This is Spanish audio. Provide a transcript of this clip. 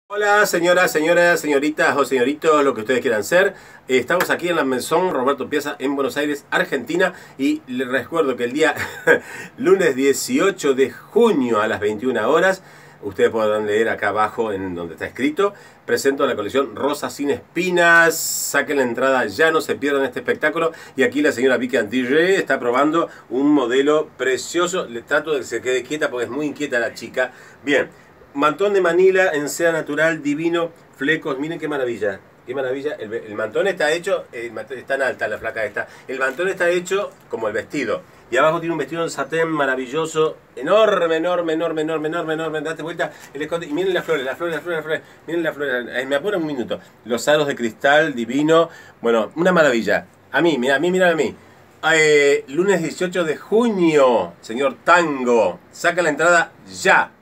Hola señoras, señoritas o señoritos, lo que ustedes quieran ser. Estamos aquí en la Maison Roberto Piazza en Buenos Aires, Argentina. Y les recuerdo que el día lunes 18 de junio a las 21 horas, ustedes podrán leer acá abajo en donde está escrito, presento la colección Rosa sin Espinas. Saquen la entrada ya, no se pierdan este espectáculo. Y aquí la señora Vicky Antille está probando un modelo precioso. Le trato de que se quede quieta porque es muy inquieta la chica. Bien. Mantón de Manila en seda natural, divino, flecos, miren qué maravilla. Qué maravilla, el mantón está hecho, es tan alta la flaca esta. El mantón está hecho como el vestido. Y abajo tiene un vestido en satén maravilloso, enorme, enorme, enorme, enorme, enorme, enorme. Date vuelta el escote y miren las flores, las flores, las flores, las flores. Miren las flores, me apuro un minuto. Los aros de cristal, divino. Bueno, una maravilla. A mí, mira, mira a mí. Lunes 18 de junio, señor Tango. Saca la entrada ya.